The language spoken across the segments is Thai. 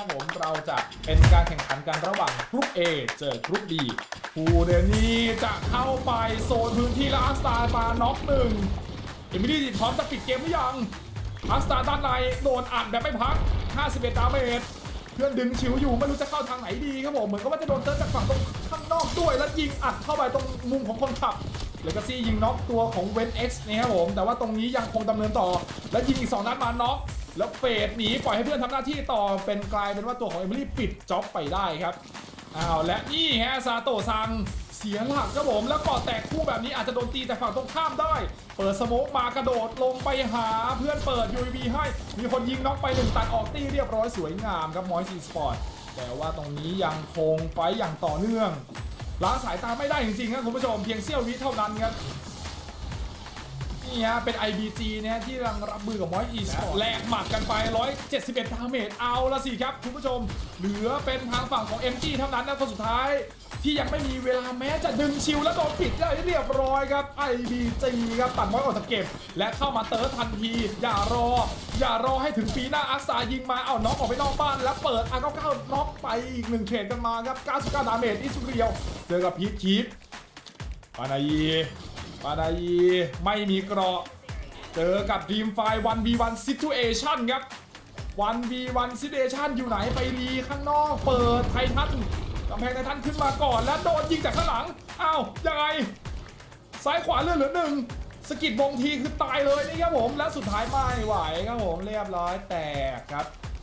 ผมเราจะเป็นการแข่งขันกันระหว่างกรุ๊ป A เจอกรุ๊ป B ผู้เดนนี้จะเข้าไปโซนพื้นที่และอาร์สตาร์มาน็อกหนึ่งเอมิลี่พร้อมจะปิดเกมหรือยังอาร์สตาร์ด้านในโดนอัดแบบไม่พัก51 ดาเมจเพื่อนดึงชิวอยู่ไม่รู้จะเข้าทางไหนดีครับผมเหมือนกับว่าจะโดนเติร์ดจากฝั่งตรงข้างนอกด้วยแล้วยิงอัดเข้าไปตรงมุมของคนขับเลกาซี่ยิงน็อกตัวของเวนเอ็กซ์นี่ครับผมแต่ว่าตรงนี้ยังคงดำเนินต่อและยิงอีก2 นัดมาน็อกแล้วเฟดหนีปล่อยให้เพื่อนทำหน้าที่ต่อเป็นกลายเป็นว่าตัวของเอมิลี่ปิดจ็อบไปได้ครับและนี่ฮะซาโตะซังเสียหลักครับผมแล้วก่อแตกคู่แบบนี้อาจจะโดนตีแต่ฝั่งตรงข้ามได้เปิดสโมกมากระโดดลงไปหาเพื่อนเปิด UAV ให้มีคนยิงน็อกไป1ตัดออกตีเรียบร้อยสวยงามครับมอยซีสปอร์ตแต่ว่าตรงนี้ยังคงไฟอย่างต่อเนื่องล้าสายตาไม่ได้จริงๆครับคุณผู้ชมเพียงเสี้ยววิเท่านั้นครับนี่ฮะเป็น IBG เนี่ยที่กำลังรับมือกับมอยอีสปอร์ตแลกหมัดกันไป171 ดาเมจเอาละสิครับคุณผู้ชมเหลือเป็นทางฝั่งของ MG เท่านั้นนะคนสุดท้ายที่ยังไม่มีเวลาแม้จะดึงชิวแล้วโดนปิดได้เรียบร้อยครับ IBG ครับตัดมอยออกจากเก็บและเข้ามาเติร์ดทันทีอย่ารอให้ถึงปีหน้าอาร์ซายิงมาเอาน็อกออกไปนอกบ้านแล้วเปิดR99น็อกไปอีก1เทรดกันมาครับ99 ดาเมจอิสุเรียวเจอกับพีทคีฟปานายีไม่มีเกราะเจอกับดีมไฟ 1v1 situation ครับ 1v1 situation อยู่ไหนไปรีข้างนอกเปิดไททันกำแพงไททันขึ้นมาก่อนแล้วโดนยิงจากข้างหลังอ้าวยังไงซ้ายขวาเหลือหนึ่งสกิดวงทีคือตายเลยนี่ครับผมและสุดท้ายไม่ไหวครับผมเรียบร้อยแตกครับ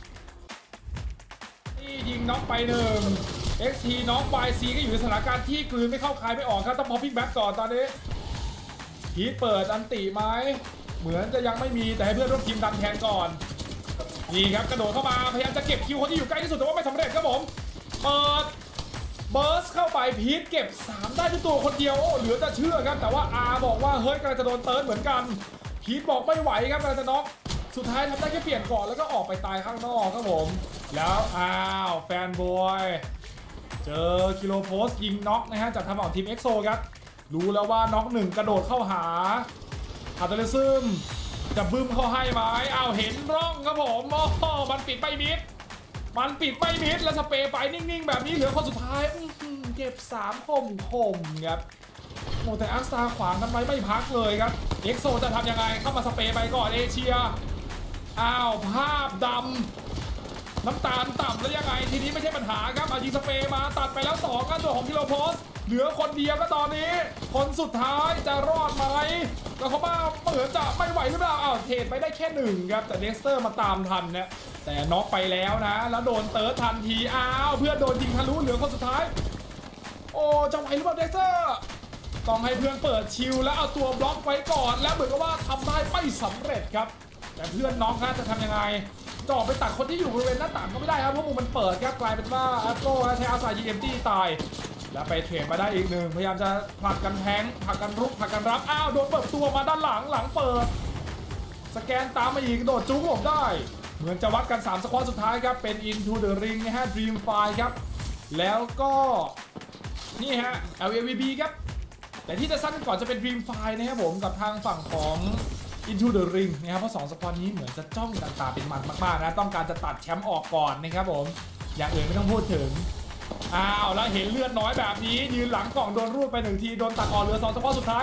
นี่ยิงน็อกไปหนึ่ง XT น้อง YC ก็อยู่ในสถานการณ์ที่กลืนไม่เข้าคายไม่ออกครับต้องพอพิกแบ็กก่อนตอนนี้พีทเปิดอันติไหมเหมือนจะยังไม่มีแต่ให้เพื่อนร่วมทีมดันแทนก่อนนี่ครับกระโดดเข้ามาพยายามจะเก็บคิวคนที่อยู่ใกล้ที่สุดแต่ว่าไม่สำเร็จครับผมเปิดเบิร์สเข้าไปพีทเก็บ3ได้ด้วยตัวคนเดียวโอ้เหลือจะเชื่อครับแต่ว่าอาบอกว่าเฮ้ยกำลังจะโดนเติร์ดเหมือนกันพีทบอกไม่ไหวครับกำลังจะน็อกสุดท้ายทำได้แค่เปลี่ยนก่อนแล้วก็ออกไปตายข้างนอกครับผมแล้วแฟนบอยเจอคิโลโพสยิงน็อกนะฮะจากทางฝั่งทีมเอ็กโซครับรู้แล้วว่าน็อกหนึ่งกระโดดเข้าหาอัตเลซึมจะบึ้มเข้าให้ไหมเห็นร่องครับผมโอ้มันปิดไม่มิดแล้วสเปรย์ไปนิ่งๆแบบนี้เหลือคนสุดท้ายเก็บ3คมครับโอ้แต่อักซาขวางกันไว้ไม่พักเลยครับเอ็กโซจะทำยังไงเข้ามาสเปรย์ไปก่อนเอเชียภาพดำน้ำตาลต่ำแล้วยังไงทีนี้ไม่ใช่ปัญหาครับยิงสเปรย์มาตัดไปแล้ว2กันตัวของคิโลโพสเหลือคนเดียวก็ตอนนี้คนสุดท้ายจะรอดไหมแล้วเขาบ้าเหมือนจะไม่ไหวหรือเปล่าเทรดไปได้แค่1ครับแต่เด็กสเตอร์มาตามทันนะแต่น็อกไปแล้วนะแล้วโดนเติร์ดทันทีเพื่อนโดนยิงทะลุเหลือคนสุดท้ายโอ้จะไหวหรือเปล่าเด็กสเตอร์ต้องให้เพื่อนเปิดชิลแล้วเอาตัวบล็อกไว้ก่อนแล้วเหมือนกับว่าทำได้ไม่สำเร็จครับแต่เพื่อนน็อกจะทำยังไงจ่อไปตัดคนที่อยู่บริเวณหน้าต่างก็ไม่ได้ครับเพราะมุมมันเปิดครับกลายเป็นว่าแอตโต้ใช้อาสายิงMGตายแล้วไปเทรดมาได้อีกหนึ่งพยายามจะผลักกันแทงผลักกันรุกผลักกันรับโดนเปิดตัวมาด้านหลังเปิดสแกนตามมาอีกโดดจุ๊กหลบได้เหมือนจะวัดกัน3สควอตสุดท้ายครับเป็น Into the Ring นะฮะ Dream Fire ครับแล้วก็นี่ฮะ LAVB ครับแต่ที่จะสั้นก่อนจะเป็น Dream Fire นะครับผมกับทางฝั่งของ Into the Ring นะครับเพราะ2สควอตนี้เหมือนจะจ้องกันตาเป็นมันมากๆนะต้องการจะตัดแชมป์ออกก่อนนะครับผมอย่างอื่นไม่ต้องพูดถึงแล้วเห็นเลือดน้อยแบบนี้ยืนหลังกล่องโดนรูดไป1ทีโดนตัดออกเหลือ2สควอตสุดท้าย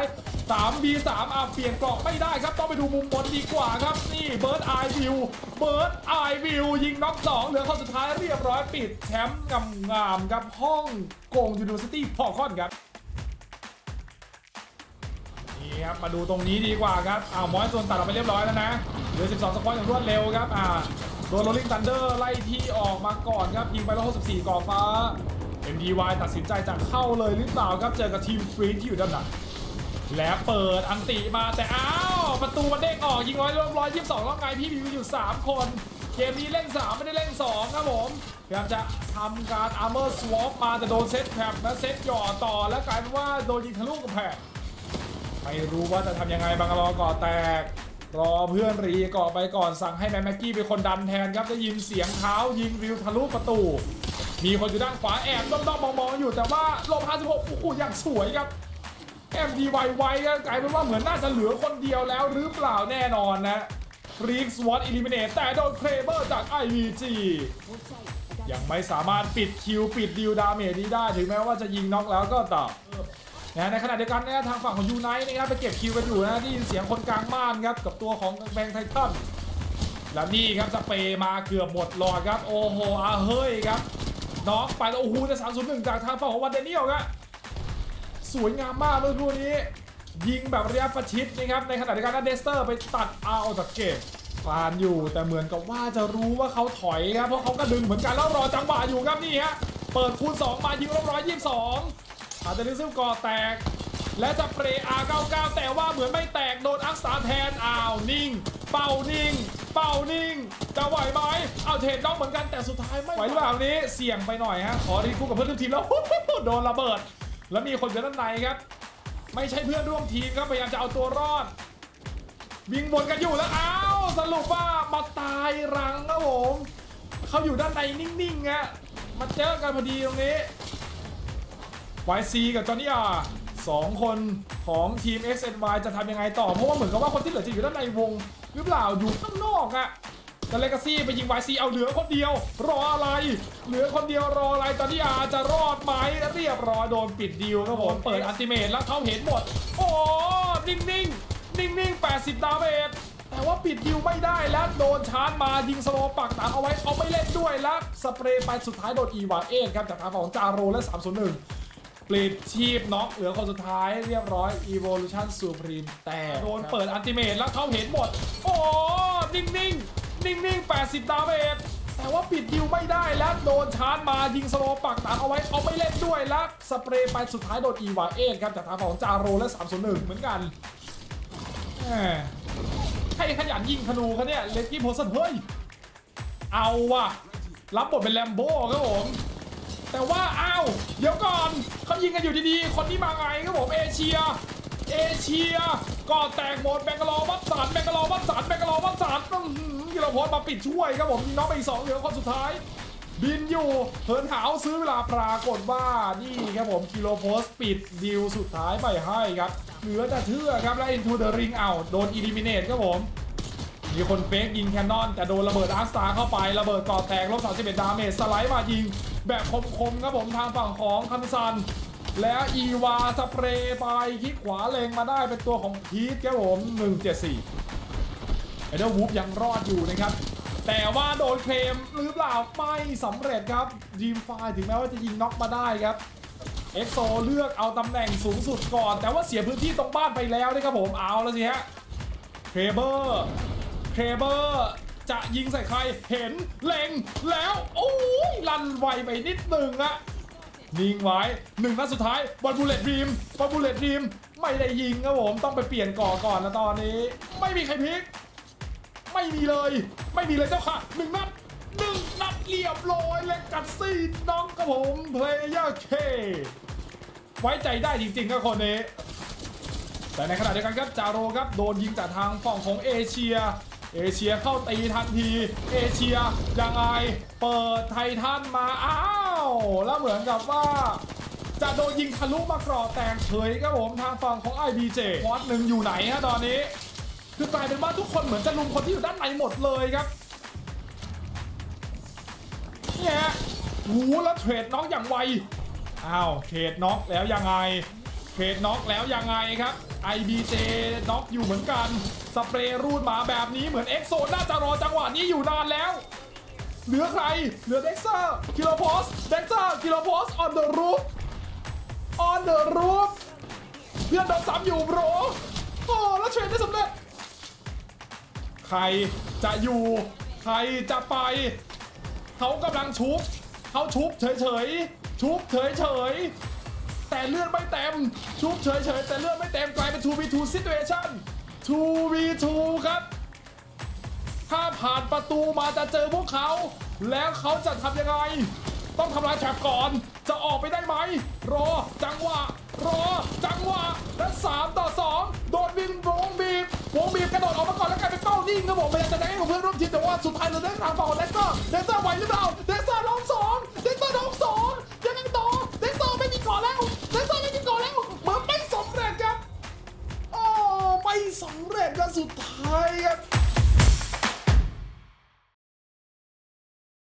3B3 เปลี่ยนกล่องไม่ได้ครับต้องไปดูมุมบนดีกว่าครับนี่เบิร์ดไอวิวยิงน็อก2เหลือคนสุดท้ายเรียบร้อยปิดแชมป์งามครับฮ่องกงยูนิเวอร์ซิตี้พอคอนครับนี่ครับมาดูตรงนี้ดีกว่าครับมอยส่วนตัดออกไปเรียบร้อยแล้วนะเหลือ12สควอตอย่างรวดเร็วครับโดนโรลลิ่งซันเดอร์ไล่ที่ออกมาก่อนครับยิงไป164ก่อฟ้า MDY ตัดสินใจจะเข้าเลยหรือเปล่าครับเจอกับทีมฟรีที่อยู่ด้านหลังแล้วเปิดอันติมาแต่ประตูมันเด้งออกยิง122แล้วไงพี่มีอยู่3คนเกมนี้เล่น3ไม่ได้เล่น2ครับผมพยายามจะทำการ Armor Swap มาแต่โดนเซตแพบและเซตหย่อต่อแล้วกลายเป็นว่าโดนยิงทะลุกับแพบไม่รู้ว่าจะทำยังไงบังกะลอก่อแตกรอเพื่อนรีก่อไปก่อนสั่งให้แม็กกี้เป็นคนดันแทนครับได้ยินเสียงเท้ายิงวิวทะลุประตูมีคนอยู่ด้านขวาแอบด้อมๆมองๆอยู่แต่ว่าลม56โอ้โหอย่างสวยครับMDY ก็กลายเป็นว่าเหมือนน่าจะเหลือคนเดียวแล้วหรือเปล่าแน่นอนนะฟรีกสวอตอิลิมิเนตแต่โดนเครเบอร์จาก IVG ยังไม่สามารถปิดคิวปิดดิวดาเมจนี้ได้ถึงแม้ว่าจะยิงน็อกแล้วก็ตามในขณะเดียวกันทางฝั่งของยูไนต์นะครับไปเก็บคิวกันอยู่นะได้ยินเสียงคนกลางม่านครับกับตัวของแบงค์ไททันและนี่ครับสเปย์มาเกือบหมดหลอดครับโอ้โหเฮ้ยครับน็อกไปแล้วโอ้โหจะ3-1จากทางฝั่งของวันเดนิเอลครับสวยงามมากเมื่อครู่นี้ยิงแบบระยะประชิดนะครับในขณะเดียวกันเดสเตอร์ไปตัดเอาจากเกมฟานอยู่แต่เหมือนกับว่าจะรู้ว่าเขาถอยครับเพราะเขาก็ดึงเหมือนกันแล้วรอจังหวะอยู่ครับนี่ฮะเปิดคูณ2มายิง122อาจจะดึงซึ่งก่อแตกและสเปรย์ R99 แต่ว่าเหมือนไม่แตกโดนอักษาแทนนิ่งเป่านิ่งจะไหวไหมเอาเทรดน้องเหมือนกันแต่สุดท้ายไม่ไหวหรือเปล่านี้เสี่ยงไปหน่อยฮะขอรีคู่กับเพื่อนร่วมทีมแล้วโดนระเบิดแล้วมีคนอยู่ด้านในครับไม่ใช่เพื่อนร่วมทีมครับพยายามจะเอาตัวรอดวิ่งวนกันอยู่แล้วสรุปว่ามาตายรังครับผมเขาอยู่ด้านในนิ่งๆฮะมาเจอกันพอดีตรงนี้ YC กับจอห์นนี่2คนของทีม XNY จะทำยังไงต่อเพราะว่าเหมือนกับว่าคนที่เหลือจะอยู่ด้านในวงหรือเปล่าอยู่ข้างนอกอะแต่เลกาซี่ไปยิง YC เอาเหลือคนเดียวรออะไรเหลือคนเดียวรออะไรจอห์นนี่จะรอดไหมเรียบร้อยโดนปิดดีลครับผมเปิดอัลติเมทแล้วเขาเห็นหมดโอ้นิ่ง80 ดาเมจแต่ว่าปิดดิวไม่ได้แล้วโดนชาร์จมายิงสโลปักหนังเอาไว้เขาไม่เล่นด้วยแล้วสเปรย์ไปสุดท้ายโดนอีวาเอครับจากทางของจาโรและ301ปลิดชีพน็อกเหลือคนสุดท้ายเรียบร้อย Evolution Supreme แต่โดนเปิดอัลติเมทแล้วเขาเห็นหมดโอ้นิ่ง80 ดาเมจแต่ว่าปิดดิวไม่ได้แล้วโดนชาร์จมายิงสโลปักหนังเอาไว้เขาไม่เล่นด้วยแล้วสเปรย์ไปสุดท้ายโดนอีวาเอครับจากทางของจาโรและ301เหมือนกันให้ขยันยิงธนูเขาเนี่ยเลกี้โพสันเฮ้ยเอาว่ะรับบทเป็นแลมโบ้ครับผมแต่ว่าเดี๋ยวก่อนเขายิงกันอยู่ดีๆคนที่มาไงครับผมเอเชียก็แตกหมดแบงกลอวัดสารกิโลโพสมาปิดช่วยครับผมยิงน้องไปอีก2เหลือคนสุดท้ายบินอยู่เหินหาวซื้อเวลาปรากฏว่านี่ครับผมกิโลโพสปิดดิวสุดท้ายไปให้ครับเหลือจะเชื่อครับแล้ว Into the Ring โดน Eliminate ครับผมมีคนเฟกยิงแคนนอนแต่โดนระเบิดอาร์สตาร์เข้าไประเบิดก่อแตกลบ31ดาเมจสไลด์มายิงแบบคมๆครับผมทางฝั่งของคันซันแล้วอีวาสเปรย์ไปคลิกขวาเล็งมาได้เป็นตัวของพีทครับผม174ไอเดอร์วูฟยังรอดอยู่นะครับแต่ว่าโดนเคลมหรือเปล่าไม่สำเร็จครับดีมไฟถึงแม้ว่าจะยิงน็อกมาได้ครับเอ็กโซเลือกเอาตำแหน่งสูงสุดก่อนแต่ว่าเสียพื้นที่ตรงบ้านไปแล้วนะครับผมเอาแล้วสิฮะเคเบอร์จะยิงใส่ใครเห็นเล็งแล้วโอ้ยลันไวไปนิดหนึ่งอะนิ่งไว้1 นัดสุดท้ายบอลบูเลตดีมไม่ได้ยิงครับผมต้องไปเปลี่ยนก่อนนะตอนนี้ไม่มีใครพลิกไม่มีเลยเจ้าค่ะ1 นัดเรียบร้อยและกัดซี่น้องกับผมเพลเยอร์เคไว้ใจได้จริงๆครับคนนี้แต่ในขณะเดียวกันครับจาโรครับโดนยิงจากทางฝั่งของเอเชียเข้าตีทันทีเอเชียยังไงเปิดไททันมาแล้วเหมือนกับว่าจะโดนยิงทะลุมากรอบแตกเฉยครับผมทางฝั่งของ IBJ วอต1อยู่ไหนฮะตอนนี้คือกลายเป็นว่าทุกคนเหมือนจะลุมคนที่อยู่ด้านในหมดเลยครับเนี่ยแล้วเทรดน็อกอย่างไวเทรดน็อกแล้วยังไงครับ IBJ น็อกอยู่เหมือนกันสเปรย์รูดมาแบบนี้เหมือนเอ็กโซน่าจะรอจังหวะนี้อยู่นานแล้วเหลือใครเหลือเด็กเซอร์กิโลโพส on the roof เพื่อนโดนซ้ำอยู่โบรแล้วเทรดได้สำเร็จใครจะอยู่ใครจะไปเขากำลังชุบเฉยแต่เลือดไม่เต็มชุบเฉยแต่เลือดไม่เต็มกลายเป็น 2v2 situation 2v2 ครับถ้าผ่านประตูมาจะเจอพวกเขาแล้วเขาจะทำยังไงต้องทำลายแทร็ปก่อนจะออกไปได้ไหมรอจังหวะและ3-2โดนวงบีบกระโดดออกมาก่อนแล้วกลายเป็นเป้านิ่งครับผมพยายามจะได้กับเพื่อนร่วมทีมแต่ว่าสุดท้ายเราได้ทางฝั่งของเลสเตอร์ไหวหรือเปล่า